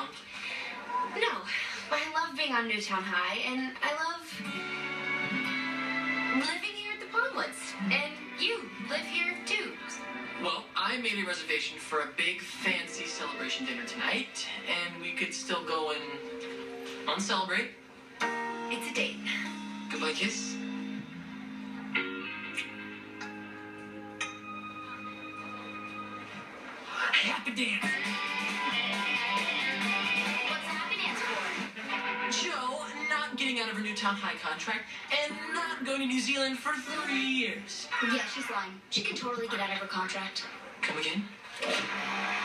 wrong? No, I love being on Newtown High, and I love living here at the Pondwoods. And you live here too. Well, I made a reservation for a big, fancy celebration dinner tonight, and we could still go and uncelebrate. It's a date. Goodbye kiss. Happy dance. What's the happy dance for? Joe not getting out of her Newtown High contract and not going to New Zealand for 3 years. Yeah, she's lying. She can totally get out of her contract. Come again?